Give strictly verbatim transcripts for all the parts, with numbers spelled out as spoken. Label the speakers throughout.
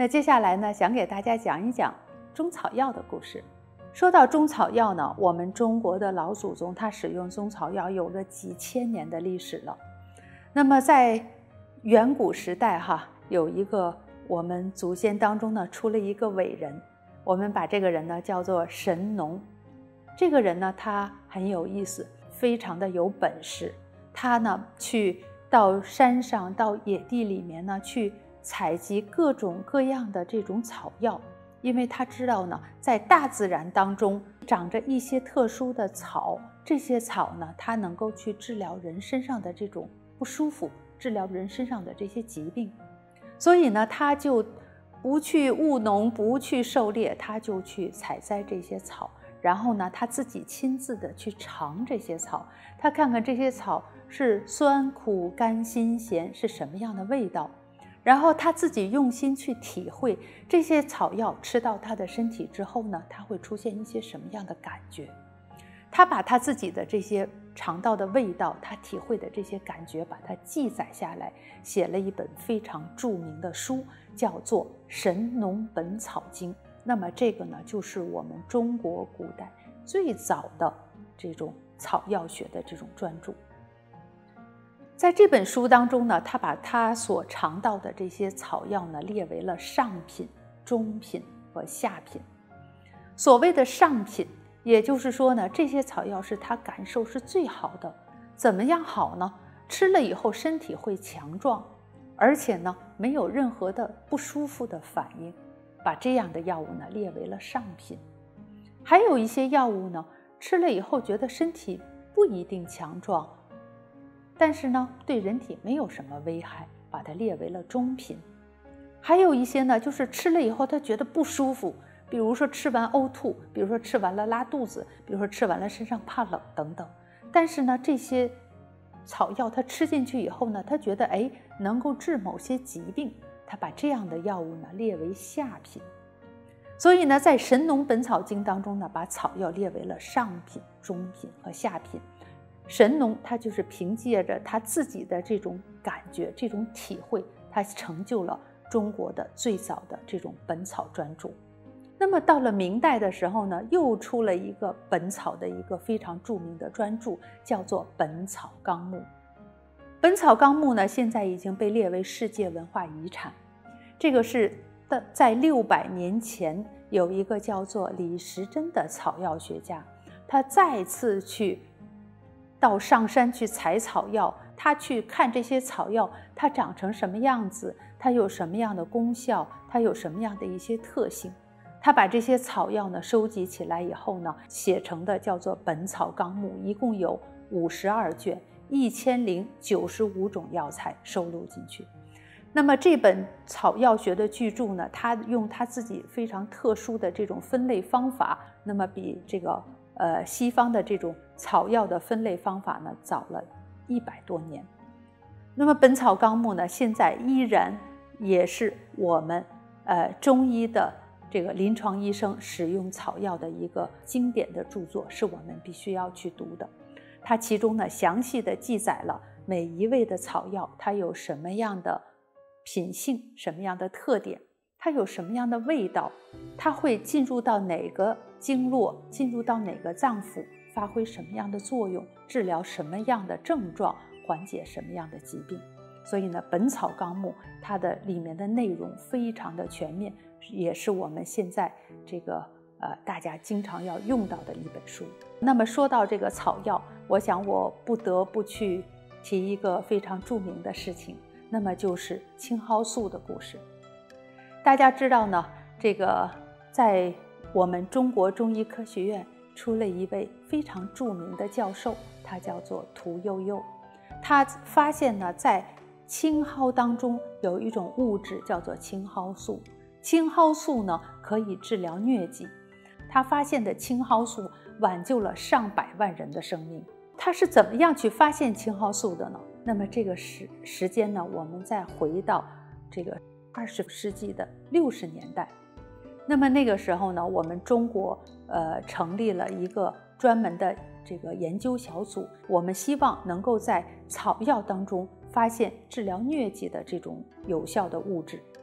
Speaker 1: 那接下来呢，想给大家讲一讲中草药的故事。说到中草药呢，我们中国的老祖宗他使用中草药有了几千年的历史了。那么在远古时代哈，有一个我们祖先当中呢出了一个伟人，我们把这个人呢叫做神农。这个人呢他很有意思，非常的有本事。他呢去到山上到野地里面呢去采集各种各样的这种草药，因为他知道呢在大自然当中长着一些特殊的草，这些草呢它能够去治疗人身上的这种不舒服，治疗人身上的这些疾病。所以呢他就不去务农，不去狩猎，他就去采摘这些草，然后呢他自己亲自的去尝这些草，他看看这些草是酸苦甘辛咸是什么样的味道，然后他自己用心去体会这些草药吃到他的身体之后呢，他会出现一些什么样的感觉。他把他自己的这些尝到的味道，他体会的这些感觉，把它记载下来，写了一本非常著名的书，叫做《神农本草经》。那么这个呢，就是我们中国古代最早的这种草药学的这种专著。在这本书当中呢，他把他所尝到的这些草药呢列为了上品、中品和下品。所谓的上品，也就是说呢，这些草药是他感受是最好的。怎么样好呢？吃了以后身体会强壮，而且呢没有任何的不舒服的反应，把这样的药物呢列为了上品。还有一些药物呢，吃了以后觉得身体不一定强壮，但是呢对人体没有什么危害，把它列为了中品。还有一些呢，就是吃了以后他觉得不舒服，比如说吃完呕吐，比如说吃完了拉肚子，比如说吃完了身上怕冷等等。但是呢这些草药他吃进去以后呢，他觉得哎能够治某些疾病，他把这样的药物呢列为下品。所以呢在《神农本草经》当中呢，把草药列为了上品、中品和下品。神农他就是凭借着他自己的这种感觉、这种体会，他成就了中国的最早的这种本草专著。那么到了明代的时候呢，又出了一个本草的一个非常著名的专著，叫做《本草纲目》。《本草纲目》呢，现在已经被列为世界文化遗产。这个是的，在六百年前，有一个叫做李时珍的草药学家，他再次去到上山去采草药，他去看这些草药，它长成什么样子，它有什么样的功效，它有什么样的一些特性。他把这些草药呢收集起来以后呢，写成的叫做《本草纲目》，一共有五十二卷，一千零九十五种药材收录进去。那么这本草药学的巨著呢，他用他自己非常特殊的这种分类方法，那么比这个呃西方的这种草药的分类方法呢早了一百多年。那么《本草纲目》呢，现在依然也是我们呃中医的这个临床医生使用草药的一个经典的著作，是我们必须要去读的。它其中呢详细的记载了每一味的草药它有什么样的品性，什么样的特点，它有什么样的味道，它会进入到哪个经络，进入到哪个脏腑，发挥什么样的作用，治疗什么样的症状，缓解什么样的疾病。所以呢，《本草纲目》它的里面的内容非常的全面，也是我们现在这个呃大家经常要用到的一本书。那么说到这个草药，我想我不得不去提一个非常著名的事情，那么就是青蒿素的故事。大家知道呢，这个在我们中国中医科学院出了一位非常著名的教授，他叫做屠呦呦。他发现呢，在青蒿当中有一种物质叫做青蒿素，青蒿素呢可以治疗疟疾。他发现的青蒿素挽救了上百万人的生命。他是怎么样去发现青蒿素的呢？那么这个时时间呢，我们再回到这个二十世纪的六十年代。那么那个时候呢，我们中国呃成立了一个专门的这个研究小组，我们希望能够在草药当中发现治疗疟疾的这种有效的物质。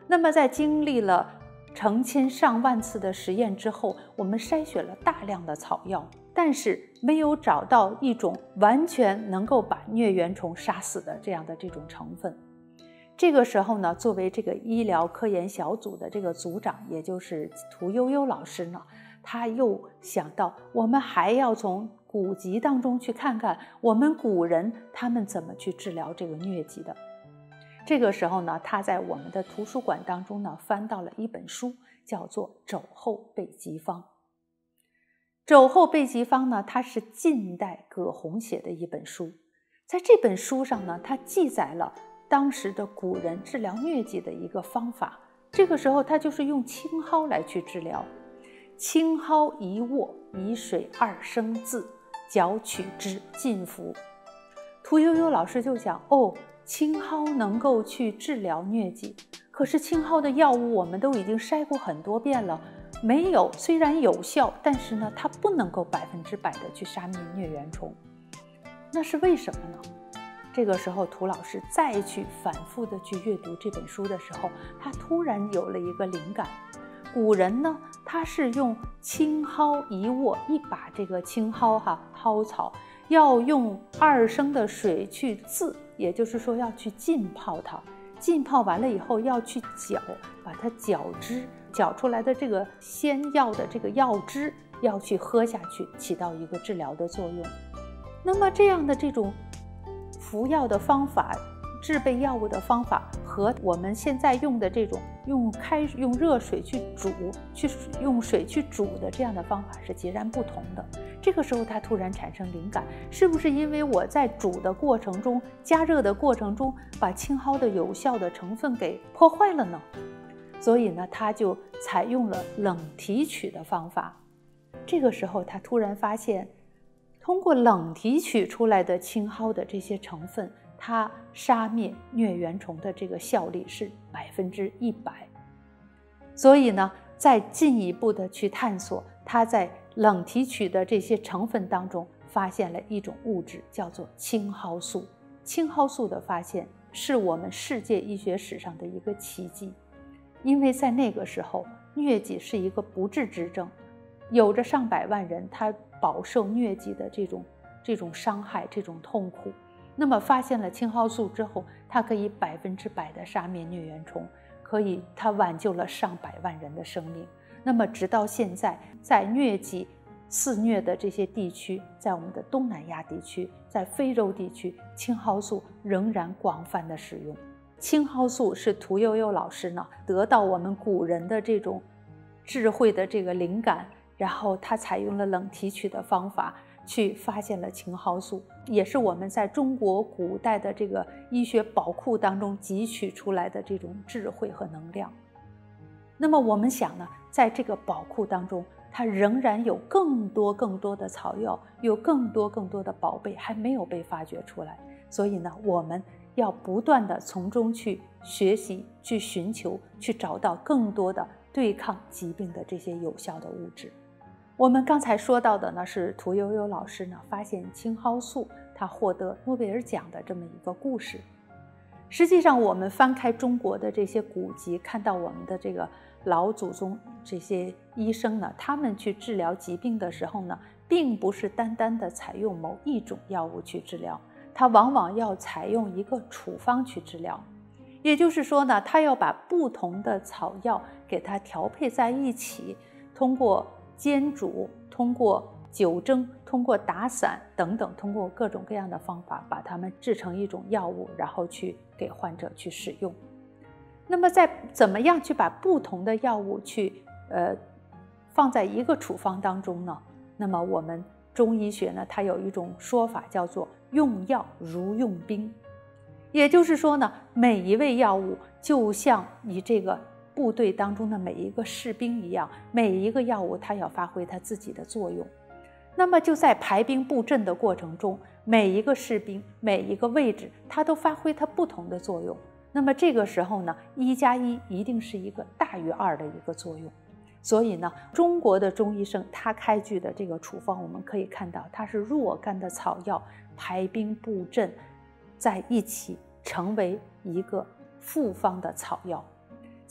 Speaker 1: 那么在经历了成千上万次的实验之后，我们筛选了大量的草药，但是没有找到一种完全能够把疟原虫杀死的这样的这种成分。这个时候呢，作为这个医疗科研小组的这个组长，也就是屠呦呦老师呢，他又想到我们还要从古籍当中去看看我们古人他们怎么去治疗这个疟疾的。这个时候呢，他在我们的图书馆当中呢，翻到了一本书，叫做《肘后备急方》。《肘后备急方》呢，它是近代葛洪写的一本书。在这本书上呢，它记载了当时的古人治疗疟疾的一个方法。这个时候，他就是用青蒿来去治疗。青蒿一握，以水二升渍，绞取之，尽服。屠呦呦老师就想，哦，青蒿能够去治疗疟疾，可是青蒿的药物我们都已经筛过很多遍了，没有，虽然有效，但是呢，它不能够百分之百的去杀灭疟原虫。那是为什么呢？这个时候，涂老师再去反复的去阅读这本书的时候，他突然有了一个灵感。古人呢，他是用青蒿一握，一把这个青蒿哈蒿草，要用二升的水去渍，也就是说要去浸泡它。浸泡完了以后要去搅，把它搅汁，搅出来的这个鲜药的这个药汁要去喝下去，起到一个治疗的作用。那么这样的这种服药的方法，制备药物的方法，和我们现在用的这种用开用热水去煮，去用水去煮的这样的方法是截然不同的。这个时候他突然产生灵感，是不是因为我在煮的过程中，加热的过程中，把青蒿的有效的成分给破坏了呢？所以呢，他就采用了冷提取的方法。这个时候他突然发现，通过冷提取出来的青蒿的这些成分，它杀灭疟原虫的这个效力是百分之一百。所以呢，再进一步的去探索，他在冷提取的这些成分当中发现了一种物质，叫做青蒿素。青蒿素的发现是我们世界医学史上的一个奇迹，因为在那个时候，疟疾是一个不治之症，有着上百万人他饱受疟疾的这种这种伤害，这种痛苦。那么发现了青蒿素之后，它可以百分之百的杀灭疟原虫，可以它挽救了上百万人的生命。那么直到现在，在疟疾肆虐的这些地区，在我们的东南亚地区，在非洲地区，青蒿素仍然广泛的使用。青蒿素是屠呦呦老师呢得到我们古人的这种智慧的这个灵感，然后他采用了冷提取的方法去发现了青蒿素，也是我们在中国古代的这个医学宝库当中汲取出来的这种智慧和能量。那么我们想呢，在这个宝库当中，它仍然有更多更多的草药，有更多更多的宝贝还没有被发掘出来。所以呢，我们要不断的从中去学习，去寻求，去找到更多的对抗疾病的这些有效的物质。我们刚才说到的呢，是屠呦呦老师呢发现青蒿素，他获得诺贝尔奖的这么一个故事。实际上，我们翻开中国的这些古籍，看到我们的这个老祖宗这些医生呢，他们去治疗疾病的时候呢，并不是单单的采用某一种药物去治疗，他往往要采用一个处方去治疗。也就是说呢，他要把不同的草药给它调配在一起，通过煎煮，通过酒蒸，通过打散等等，通过各种各样的方法把它们制成一种药物，然后去给患者去使用。那么在怎么样去把不同的药物去呃放在一个处方当中呢？那么我们中医学呢，它有一种说法叫做用药如用兵。也就是说呢，每一味药物就像你这个部队当中的每一个士兵一样，每一个药物它要发挥它自己的作用。那么就在排兵布阵的过程中，每一个士兵每一个位置它都发挥它不同的作用。那么这个时候呢，一加一一定是一个大于二的一个作用。所以呢，中国的中医生他开具的这个处方，我们可以看到它是若干的草药排兵布阵在一起，成为一个复方的草药。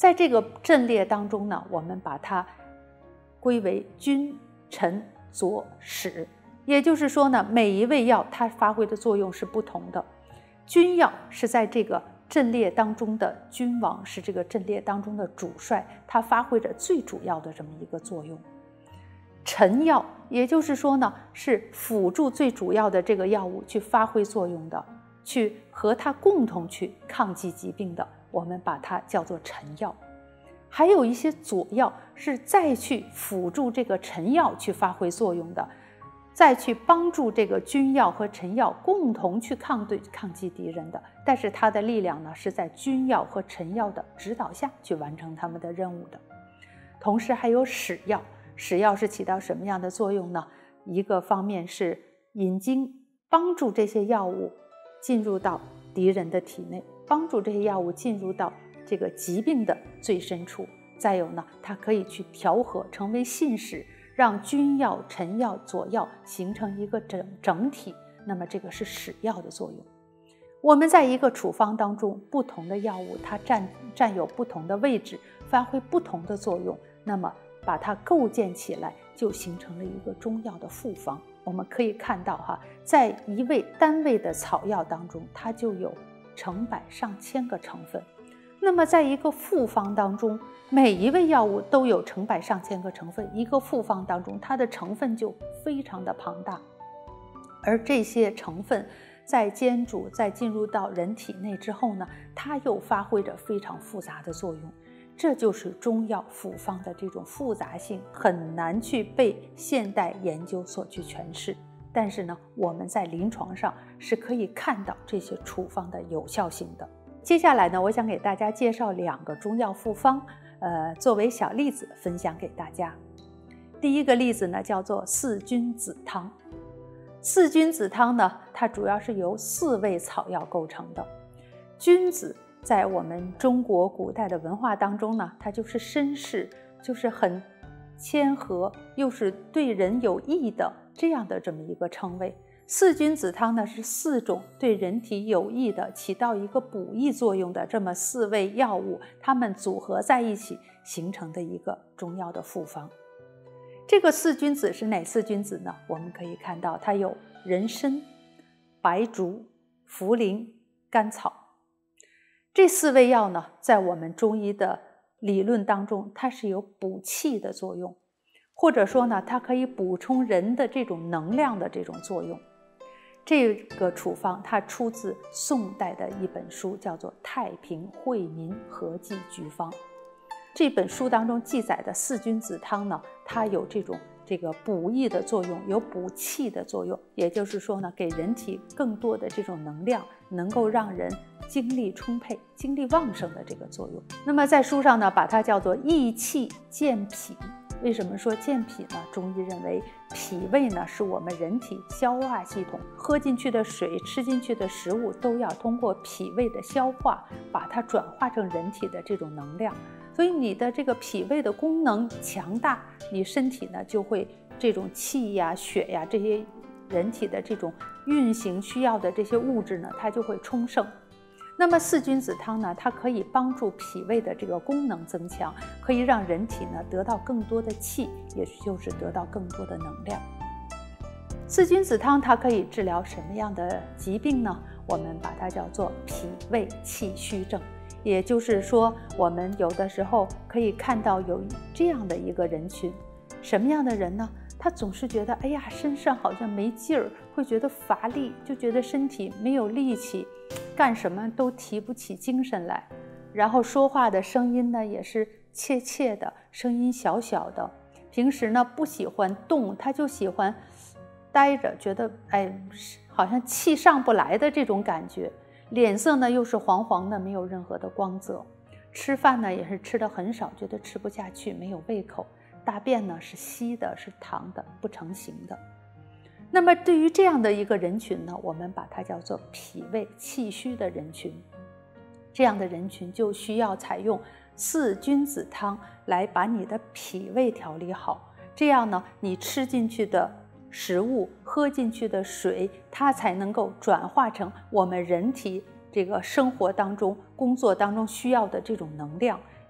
Speaker 1: 在这个阵列当中呢，我们把它归为君、臣、佐、使，也就是说呢，每一味药它发挥的作用是不同的。君药是在这个阵列当中的君王，是这个阵列当中的主帅，它发挥着最主要的这么一个作用。臣药也就是说呢，是辅助最主要的这个药物去发挥作用的，去和它共同去抗击疾病的，我们把它叫做臣药。还有一些佐药是再去辅助这个臣药去发挥作用的，再去帮助这个君药和臣药共同去抗对抗击敌人的，但是它的力量呢，是在君药和臣药的指导下去完成他们的任务的。同时还有使药，使药是起到什么样的作用呢？一个方面是引经，帮助这些药物进入到敌人的体内，帮助这些药物进入到这个疾病的最深处。再有呢，它可以去调和，成为信使，让君药、臣药、佐药形成一个整整体。那么这个是使药的作用。我们在一个处方当中，不同的药物它占占有不同的位置，发挥不同的作用，那么把它构建起来，就形成了一个中药的复方。我们可以看到哈，在一味单味的草药当中，它就有成百上千个成分。那么在一个复方当中，每一味药物都有成百上千个成分，一个复方当中，它的成分就非常的庞大。而这些成分在煎煮，在进入到人体内之后呢，它又发挥着非常复杂的作用。这就是中药复方的这种复杂性，很难去被现代研究所去诠释。但是呢，我们在临床上是可以看到这些处方的有效性的。接下来呢，我想给大家介绍两个中药复方，呃，作为小例子分享给大家。第一个例子呢，叫做四君子汤。四君子汤呢，它主要是由四味草药构成的。君子在我们中国古代的文化当中呢，它就是绅士，就是很谦和，又是对人有益的这样的这么一个称谓。四君子汤呢，是四种对人体有益的，起到一个补益作用的这么四味药物，它们组合在一起形成的一个中药的复方。这个四君子是哪四君子呢？我们可以看到它有人参、白术、茯苓、甘草。这四味药呢，在我们中医的理论当中，它是有补气的作用，或者说呢，它可以补充人的这种能量的这种作用。这个处方它出自宋代的一本书，叫做《太平惠民合剂局方》。这本书当中记载的四君子汤呢，它有这种这个补益的作用，有补气的作用，也就是说呢，给人体更多的这种能量，能够让人精力充沛、精力旺盛的这个作用。那么在书上呢，把它叫做益气健脾。为什么说健脾呢？中医认为脾胃呢，是我们人体消化系统，喝进去的水、吃进去的食物都要通过脾胃的消化，把它转化成人体的这种能量。所以你的这个脾胃的功能强大，你身体呢就会这种气呀、血呀这些人体的这种运行需要的这些物质呢，它就会充盛。那么四君子汤呢，它可以帮助脾胃的这个功能增强，可以让人体呢得到更多的气，也就是得到更多的能量。四君子汤它可以治疗什么样的疾病呢？我们把它叫做脾胃气虚症。也就是说，我们有的时候可以看到有这样的一个人群，什么样的人呢？他总是觉得，哎呀，身上好像没劲儿，会觉得乏力，就觉得身体没有力气，干什么都提不起精神来。然后说话的声音呢，也是怯怯的，声音小小的。平时呢，不喜欢动，他就喜欢待着，觉得哎，好像气上不来的这种感觉。脸色呢又是黄黄的，没有任何的光泽。吃饭呢也是吃的很少，觉得吃不下去，没有胃口。大便呢是稀的，是溏的，不成形的。那么对于这样的一个人群呢，我们把它叫做脾胃气虚的人群。这样的人群就需要采用四君子汤来把你的脾胃调理好，这样呢，你吃进去的食物，喝进去的水，它才能够转化成我们人体这个生活当中、工作当中需要的这种能量，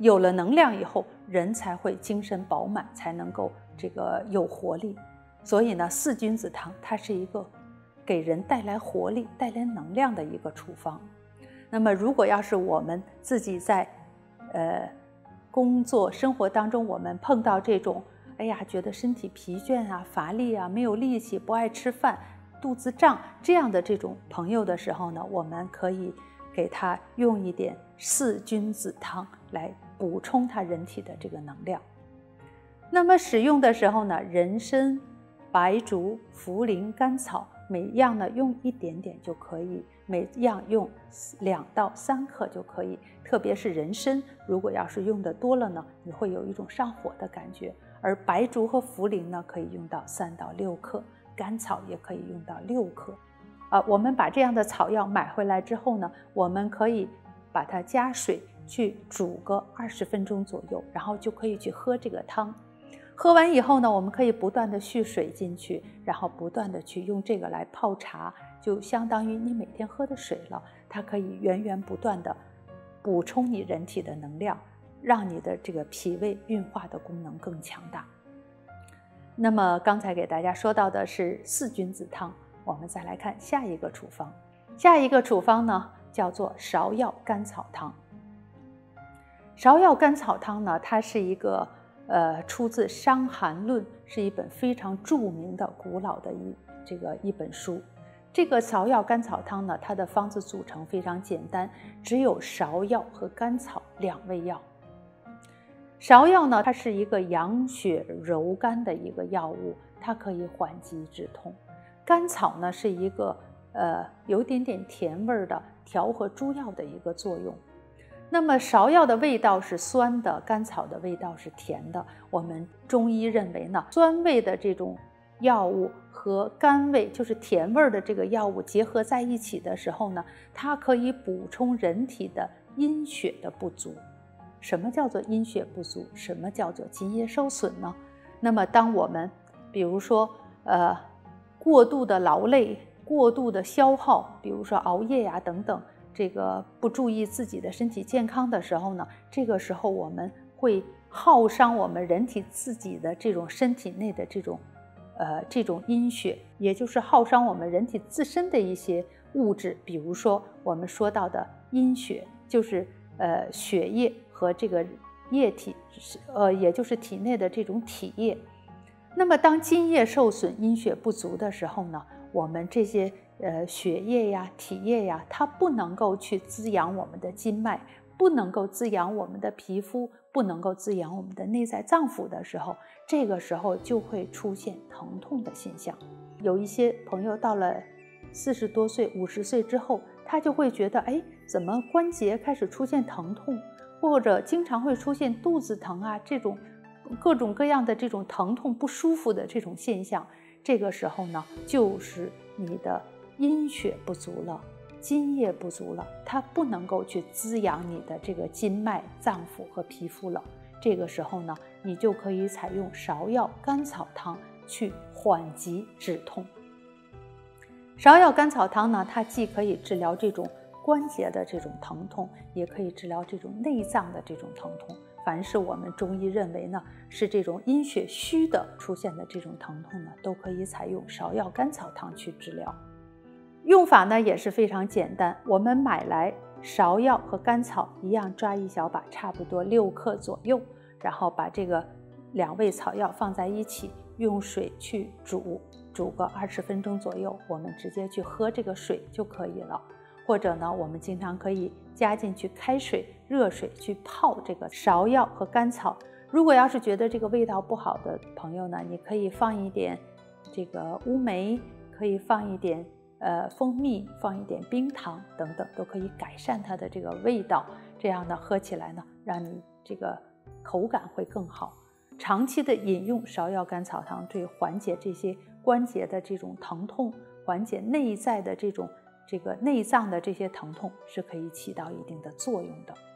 Speaker 1: 有了能量以后，人才会精神饱满，才能够这个有活力。所以呢，四君子汤它是一个给人带来活力、带来能量的一个处方。那么，如果要是我们自己在呃工作生活当中，我们碰到这种哎呀，觉得身体疲倦啊、乏力啊、没有力气、不爱吃饭、肚子胀这样的这种朋友的时候呢，我们可以给他用一点四君子汤来补充他人体的这个能量。那么使用的时候呢，人参、白术、茯苓、甘草每样呢用一点点就可以，每样用两到三克就可以。特别是人参，如果要是用的多了呢，你会有一种上火的感觉。而白术和茯苓呢，可以用到三到六克，甘草也可以用到六克。啊，我们把这样的草药买回来之后呢，我们可以把它加水去煮个二十分钟左右，然后就可以去喝这个汤。喝完以后呢，我们可以不断的蓄水进去，然后不断的去用这个来泡茶，就相当于你每天喝的水了。它可以源源不断的补充你人体的能量，让你的这个脾胃运化的功能更强大。那么刚才给大家说到的是四君子汤，我们再来看下一个处方。下一个处方呢，叫做芍药甘草汤。芍药甘草汤呢，它是一个呃出自《伤寒论》，是一本非常著名的古老的一这个一本书。这个芍药甘草汤呢，它的方子组成非常简单，只有芍药和甘草两味药。芍药呢，它是一个养血柔肝的一个药物，它可以缓急止痛。甘草呢，是一个呃有点点甜味的调和诸药的一个作用。那么芍药的味道是酸的，甘草的味道是甜的。我们中医认为呢，酸味的这种药物和甘味，就是甜味的这个药物结合在一起的时候呢，它可以补充人体的阴血的不足。什么叫做阴血不足？什么叫做津液受损呢？那么当我们比如说呃过度的劳累、过度的消耗，比如说熬夜呀等等，这个不注意自己的身体健康的时候呢，这个时候我们会耗伤我们人体自己的这种身体内的这种呃这种阴血，也就是耗伤我们人体自身的一些物质。比如说我们说到的阴血，就是呃血液和这个液体，呃也就是体内的这种体液。那么当津液受损、阴血不足的时候呢，我们这些呃血液呀、体液呀，它不能够去滋养我们的经脉，不能够滋养我们的皮肤，不能够滋养我们的内在脏腑的时候，这个时候就会出现疼痛的现象。有一些朋友到了四十多岁、五十岁之后，他就会觉得，哎，怎么关节开始出现疼痛，或者经常会出现肚子疼啊，这种各种各样的这种疼痛不舒服的这种现象。这个时候呢，就是你的阴血不足了，津液不足了，它不能够去滋养你的这个经脉、脏腑和皮肤了。这个时候呢，你就可以采用芍药甘草汤去缓急止痛。芍药甘草汤呢，它既可以治疗这种关节的这种疼痛，也可以治疗这种内脏的这种疼痛。凡是我们中医认为呢是这种阴血虚的出现的这种疼痛呢，都可以采用芍药甘草汤去治疗。用法呢也是非常简单，我们买来芍药和甘草一样抓一小把，差不多六克左右，然后把这个两味草药放在一起，用水去煮，煮个二十分钟左右，我们直接去喝这个水就可以了。或者呢，我们经常可以加进去开水、热水去泡这个芍药和甘草。如果要是觉得这个味道不好的朋友呢，你可以放一点这个乌梅，可以放一点呃蜂蜜，放一点冰糖等等，都可以改善它的这个味道。这样呢，喝起来呢，让你这个口感会更好。长期的饮用芍药甘草汤，对缓解这些关节的这种疼痛，缓解内在的这种这个内脏的这些疼痛是可以起到一定的作用的。